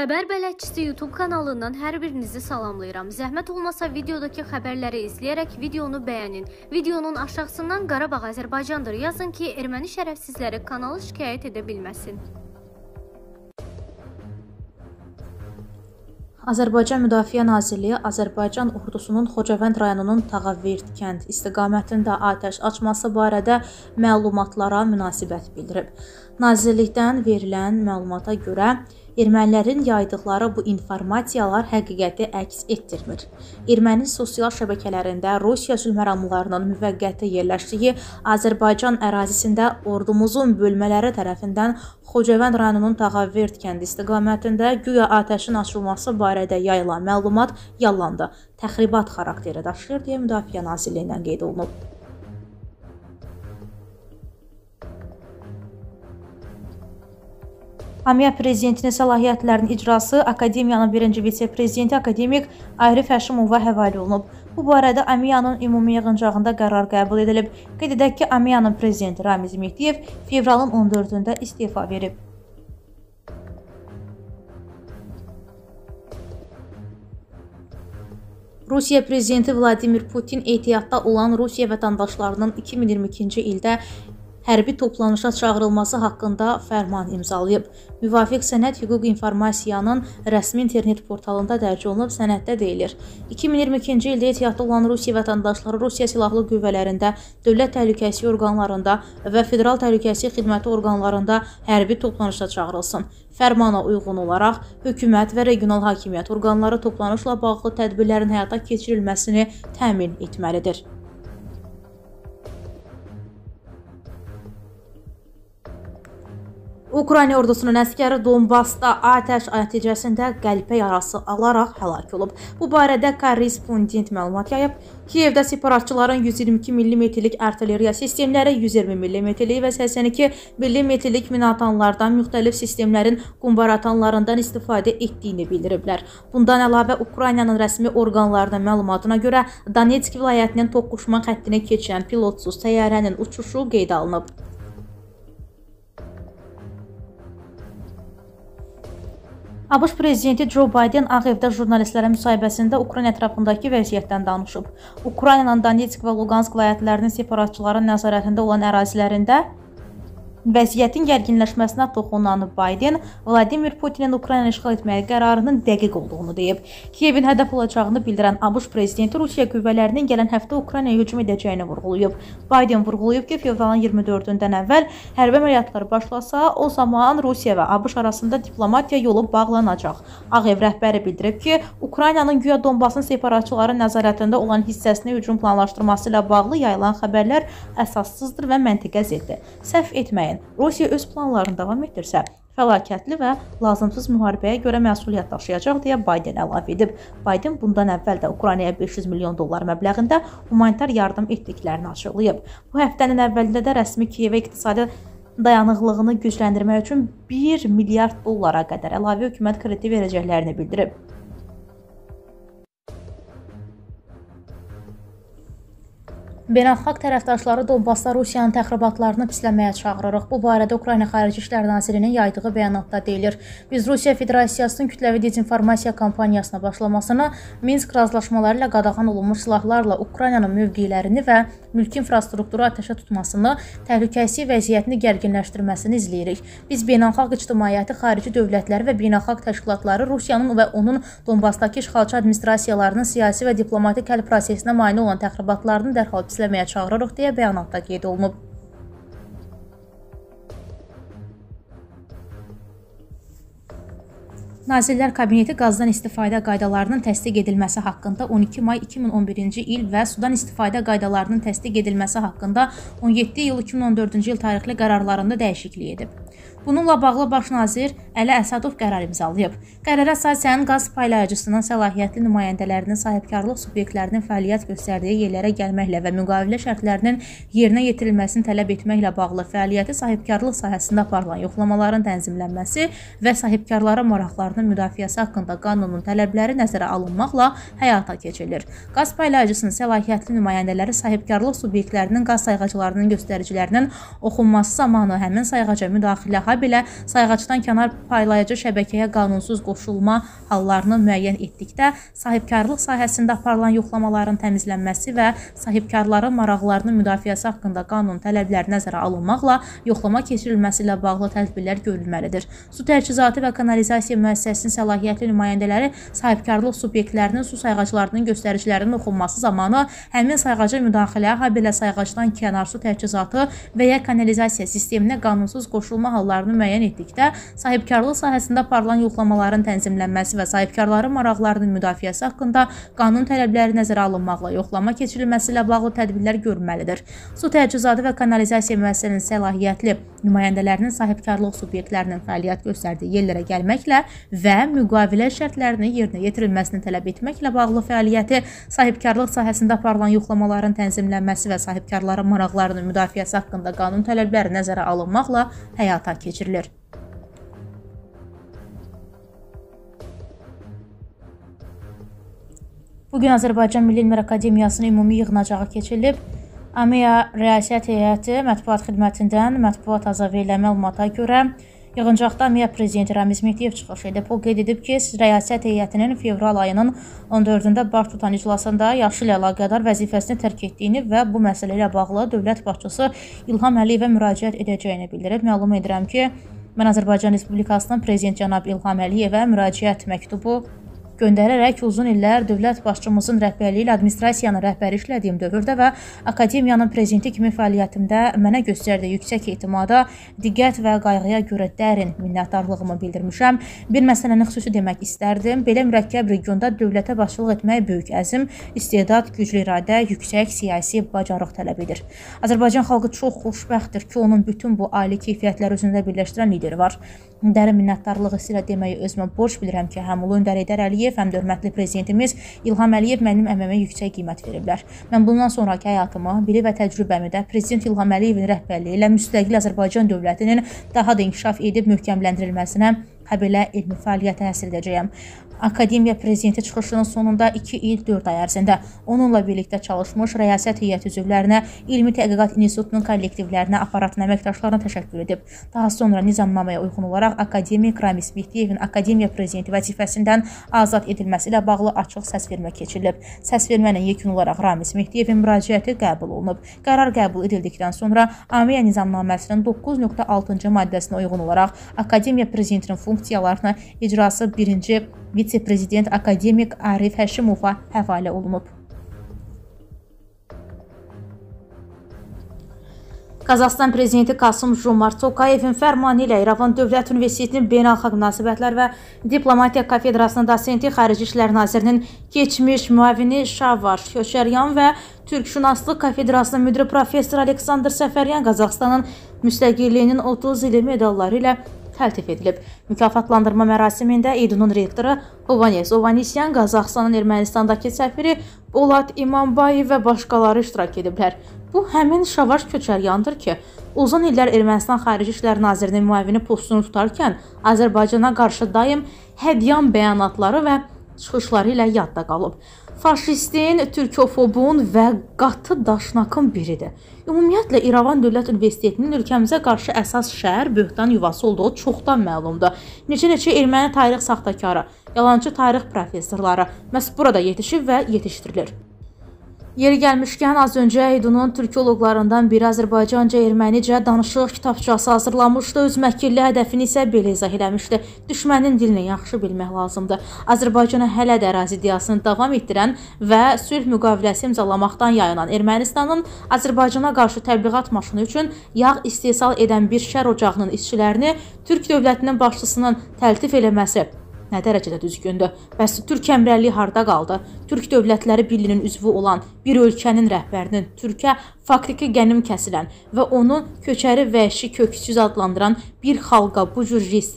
Xəbər bələdçisi YouTube kanalından hər birinizi salamlayıram. Zəhmət olmasa videodakı xəbərləri izləyərək videonu bəyənin. Videonun aşağısından Qarabağ Azərbaycandır yazın ki, erməni şərəfsizləri kanalı şikayət edə bilməsin. Azərbaycan Müdafiə Nazirliyi Azərbaycan ordusunun Xocavənd rayonunun Tağavert kənd istiqamətində atəş açması barədə məlumatlara münasibət bildirib. Nazirlikdən verilən məlumata görə ermənilərin yaydıqları bu informasiyalar həqiqəti əks etdirmir. Erməni sosial şəbəkələrində Rusiya zülməramlarının müvəqqəti yerləşdiyi Azərbaycan ərazisində ordumuzun bölmələri tərəfindən Xocavənd rayonunun Tağavert kəndi istiqamətində güya atəşin açılması barədə yayılan məlumat yalandır, təxribat xarakteri daşıyır deyə Müdafiə Nazirliyindən qeyd olunub. Hamiyə prezidentinin səlahiyyətlərinin icrası Akademiyanın birinci vitse-prezidenti akademik Arif Həşimova həvalə olunub. Bu barədə Amiyanın ümumi yığıncağında qərar qəbul edilib. Qeyd edək ki, Amiyanın prezidenti Ramiz Mehdiyev fevralın 14-də istefa verib. Rusiya prezidenti Vladimir Putin ehtiyatda olan Rusiya vətəndaşlarının 2022-ci ildə hərbi toplanışa çağırılması haqqında fərman imzalayıb. Müvafiq sənəd hüquq informasiyanın rəsmi internet portalında dərc olunub. Sənəddə deyilir: 2022-ci ildə ehtiyatda olan Rusiya vətəndaşları Rusiya silahlı qüvvələrində, dövlət təhlükəsizlik orqanlarında və federal təhlükəsizlik xidməti orqanlarında hərbi toplanışa çağırılsın. Fərmana uyğun olaraq hökumət və regional hakimiyyət orqanları toplanışla bağlı tədbirlərin həyata keçirilməsini təmin etməlidir. Ukrayna ordusunun əskəri Donbasda atəş nəticəsində qəlpə yarası alaraq həlak olub. Bu barədə Korrespondent məlumat yayıb. Kiyevdə separatçıların 122 mm-lik artilleriya sistemləri, 120 mm-lik və 82 mm-lik minatanlardan müxtəlif sistemlərin qumbaratanlarından istifadə etdiyini bildiriblər. Bundan əlavə Ukraynanın rəsmi orqanlarının məlumatına görə Donetsk vilayətinin toqquşma xəttinə keçən pilotsuz təyyarənin uçuşu qeydə alınıb. ABŞ prezidenti Joe Biden Ağ Evdə jurnalistlərə müsahibəsində Ukrayna ətrafındakı vəziyyətdən danışıb. Ukraynanın Donetsk və Luqansk vilayətlərinin separatçıların nəzarətində olan ərazilərində vəziyyətin gərginləşməsinə toxunan Biden, Vladimir Putinin Ukrayna işğal etməyə qərarının dəqiq olduğunu deyib. Kiyevin hədəf olacağını bildirən ABŞ prezidenti Rusiya qüvvələrinin gələn həftə Ukraynaya hücum edəcəyini vurğulayıb. Biden vurğulayıb ki, fevralın 24-dən əvvəl hərbi əməliyyatlar başlasa, o zaman Rusiya və ABŞ arasında diplomatiya yolu bağlanacaq. Ağ Ev rəhbəri bildirib ki, Ukraynanın güya Donbasın separatçıların nəzarətində olan hissəsinə hücum planlaşdırması ilə bağlı yayılan xəbərlər əsassızdır və məntiqə ziddir. Səhv etməyin. Rusiya öz planlarını davam etdirsə, fəlakətli və lazımsız müharibəyə görə məsuliyyət daşıyacaq deyə Biden əlavə edib. Biden bundan əvvəl də Ukraynaya $500 milyon məbləğində humanitar yardım etdiklərini açıqlayıb. Bu həftənin əvvəlində də rəsmi Kiyevə iqtisadi dayanıqlığını gücləndirmək üçün $1 milyard qədər əlavə hökumət krediti verəcəklərini bildirib. Beynəlxalq tərəfdaşları Donbasda Rusiyanın təxribatlarını pisləməyə çağırırıq. Bu barədə Ukrayna Xarici İşlər Nazirinin yaydığı bəyanatda deyilir. Biz Rusiya Federasiyasının kütləvi dezinformasiya kampaniyasına başlamasını, Minsk razılaşmaları ilə qadağan olunmuş silahlarla Ukraynanın mövqelərini və mülki infrastrukturu atəşə tutmasını, təhlükəsizlik vəziyyətini gərginləşdirməsini izləyirik. Biz beynəlxalq ictimaiyyəti, xarici dövlətləri və beynəlxalq təşkilatları Rusiyanın və onun Donbasdakı işğalçı administrasiyalarının siyasi və diplomatik həll prosesinə mane olan təxribatlarını dərhal pisləməyə çağırırıq deyə bəyanatda qeyd olunub. Nazirlər Kabineti qazdan istifadə qaydalarının təsdiq edilməsi haqqında 12 may 2011-ci il və sudan istifadə qaydalarının təsdiq edilməsi haqqında 17 iyul 2014-cü il tarixli qərarlarında dəyişiklik edib. Bununla bağlı Baş nazir Əli Əsədov qərar imzalayıb. Qərara əsasən qaz paylayıcısının səlahiyyətli nümayəndələrinin sahibkarlıq subyektlərinin fəaliyyət göstərdiyi yerlərə gəlməklə və müqavilə şərtlərinin yerinə yetirilməsini tələb etməklə bağlı fəaliyyəti sahibkarlıq sahəsində aparılan yoxlamaların tənzimlənməsi və sahibkarların maraqlarının müdafiəsi haqqında qanunun tələbləri nəzərə alınmaqla həyata keçirilir. Qaz paylayıcısının səlahiyyətli nümayəndələri sahibkarlıq subyektlərinin qaz sayğacılarının göstəricilərinin oxunması zamanı həmin sayğaca müdaxilə müdaxilə, habelə sayğacdan kənar paylayıcı şəbəkəyə qanunsuz qoşulma hallarını müəyyən etdikdə, sahibkarlıq sahəsində aparılan yoxlamaların təmizlənməsi və sahibkarların maraqlarının müdafiəsi haqqında qanun tələbləri nəzərə alınmaqla yoxlama keçirilməsi ilə bağlı tədbirlər görülməlidir. Su təchizatı və kanalizasiya müəssisəsinin səlahiyyətli nümayəndələri sahibkarlıq subyektlərinin su sayğaclarının göstəricilərinin oxunması zamanı həmin sayğaca müdaxilə, habelə sayğacdan kənar su təchizatı və ya kanalizasiya sisteminə qanunsuz qoşulma hallarını müəyyən etdikdə, sahibkarlıq sahəsində aparılan yoxlamaların tənzimlənməsi və sahibkarların maraqlarının müdafiəsi haqqında qanun tələbləri nəzərə alınmaqla yoxlama keçirilməsi ilə bağlı tədbirlər görülməlidir. Su təchizatı və kanalizasiya müəssisəsinin səlahiyyətli nümayəndələrinin sahibkarlıq subyektlərinin fəaliyyət göstərdiyi yerlərə gəlməklə və müqavilə şərtlərinin yerinə yetirilməsini tələb etməklə bağlı fəaliyyəti, sahibkarlıq sahəsində aparılan yoxlamaların tənzimlənməsi və sahibkarların maraqlarının müdafiəsi haqqında qanun tələbləri nəzərə alınmaqla həyata keçirilir. Bugün Azərbaycan Milli Elmlər Akademiyasının ümumi yığınacağı keçirilib. AMEA Rəyasət Heyəti mətbuat xidmətindən mətbuat azaviyyə məlumata görə yığıncaqda AMEA prezidenti Ramiz Mehdiyev çıxış edib. O qeyd edib ki, Rəyasət Heyətinin fevral ayının 14-də baş tutan iclasında yaşı ilə əlaqədar vəzifəsini tərk etdiyini və bu məsələ ilə bağlı dövlət başçısı İlham Əliyevə müraciət edəcəyini bildirib. Məlum edirəm ki, mən Azərbaycan Respublikasının prezident cənab İlham Əliyevə müraciət məktubu göndərərək uzun illər dövlət başçımızın rəhbərliyi ilə administrasiyanın rəhbəri işlədiyim dövrdə və akademiyanın prezidenti kimi fəaliyyətimdə mənə göstərdiyi yüksək etimada, diqqət və qayğıya görə dərin minnətdarlığımı bildirmişəm. Bir məsələni xüsusi demək istərdim. Belə mürəkkəb regionda dövlətə başçılıq etmək böyük əzm, istedad, güclü iradə, yüksək siyasi bacarıq tələb edir. Azərbaycan xalqı çox xoşbəxtdir ki, onun bütün bu ali keyfiyyətləri özündə birləşdirən lideri var. Dərin minnətdarlıq hissi ilə deməyi özümə borc bilirəm ki, həm Ulu Öndər Heydər Əliyev, həm də hörmətli prezidentimiz İlham Əliyev mənim əməyimə yüksək qiymət veriblər. Mən bundan sonraki həyatımı, bilik və təcrübəmi də prezident İlham Əliyevin rəhbərliyi ilə müstəqil Azərbaycan dövlətinin daha da inkişaf edib möhkəmləndirilməsinə, habelə elmi fəaliyyətə həsr edəcəyəm. Akademiya prezidenti çıxışının sonunda 2 il 4 ay ərzində onunla birlikdə çalışmış rəyasət heyəti üzvlərinə, Elmi Tədqiqat İnstitutunun kollektivlərinə, aparatın əməkdaşlarına təşəkkür edib. Daha sonra nizamnamaya uyğun olaraq akademik Ramiz Mehdiyevin akademiya prezidenti vəzifəsindən azad edilməsi ilə bağlı açıq səsvermə keçirilib. Səsvermənin yekun olaraq Ramiz Mehdiyevin müraciəti qəbul olunub. Qərar qəbul edildikdən sonra AMEA nizamnaməsinin 9.6-cı maddəsinə uyğun olaraq akademiya prezidentinin funksiyalarını icrası 1-ci vitse-prezident akademik Arif Həşimova həvalə olunub. Qazaxıstan prezidenti Kasım-Jomart Tokayevin fərmanı ilə İrəvan Dövlət Universitetinin Beynəlxalq Münasibətlər və Diplomatiya Kafedrasının dosenti, Xarici İşlər Nazirinin keçmiş müavini Şavaş Köçəryan və Türkşünaslıq Kafedrasının müdiri professor Aleksandr Səfəryan Qazaxıstanın müstəqilliyinin 30 ili medalları ilə təltif edilib. Mükafatlandırma mərasimində İDU-nun rektoru Hovannes Ovanesyan, Qazaxıstanın Ermənistandakı səfiri Polat İmambayev və başqaları iştirak ediblər. Bu, həmin Şavaş Köçəryandır ki, uzun illər Ermənistan Xarici İşlər Nazirinin müavini postunu tutarkən Azərbaycana qarşı daim hədyan bəyanatları və çıxışları ilə yadda qalıb. Faşistin, türkofobun və qatı daşnakın biridir. Ümumiyyətlə, İrəvan Dövlət Universitetinin ölkəmizə qarşı əsas şəhər böhtan yuvası olduğu çoxdan məlumdur. Neçə erməni tarix saxtakarı, yalancı tarix professorları məhz burada yetişib və yetişdirilir. Yeri gəlmişkən, az öncə İDU-nun türkoloqlarından biri Azərbaycanca ermənicə danışıq kitabçası hazırlamışdı. Öz məkilli hədəfini isə belə izah eləmişdi. Düşmənin dilini yaxşı bilmək lazımdır. Azərbaycana hələ də ərazi iddiasını davam etdirən və sülh müqaviləsi imzalamaqdan yayınan Ermənistanın Azərbaycana qarşı təbliğat maşını üçün yağ istehsal edən bir şər ocağının işçilərini Türk dövlətinin başçısının təltif eləməsi nə dərəcədə düzgündür? Bəs Türk əmrəlliyi harda qaldı? Türk Dövlətləri Birliyinin üzvü olan bir ölkənin rəhbərinin Türkə faktiki qənim kəsilən və onu köçəri vəhşi köksüz adlandıran bir xalqa bu cür jestinə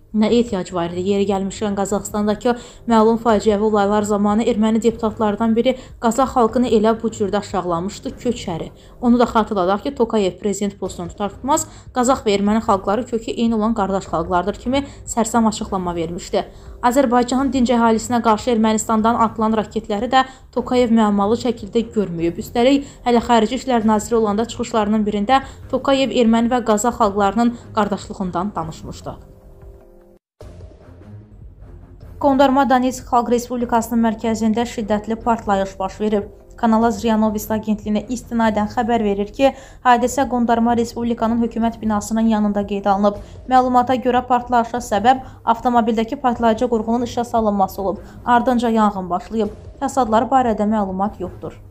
Nə ehtiyac var idi? Yeri gəlmişkən Qazaxıstandakı məlum faciəvi olaylar zamanı erməni deputatlardan biri Qazax xalqını elə bu cürdə aşağılamışdı, köçəri. Onu da xatırladaq ki, Tokayev prezident postunu tutar-tutmaz Qazax və erməni xalqları kökü eyni olan qardaş xalqlardır kimi sərsəm açıqlama vermişdi. Azərbaycanın dinc əhalisinə qarşı Ermənistandan atılan raketləri də Tokayev müəmmalı şəkildə görməyib. Üstəlik, hələ Xarici İşlər Naziri olanda çıxışlarının birində Tokayev erməni və Qazax xalqlarının qardaşlığından danışmışdı. Qondarma Donetsk Xalq Respublikasının mərkəzində şiddətli partlayış baş verib. Kanal Azriya Novosti agentliyinə istinadən xəbər verir ki, hadisə Qondarma Respublikanın hökumət binasının yanında qeydə alınıb. Məlumata görə partlayışa səbəb avtomobildəki partlayıcı qurğunun işə salınması olub. Ardınca yanğın başlayıb. Fəsadlar barədə məlumat yoxdur.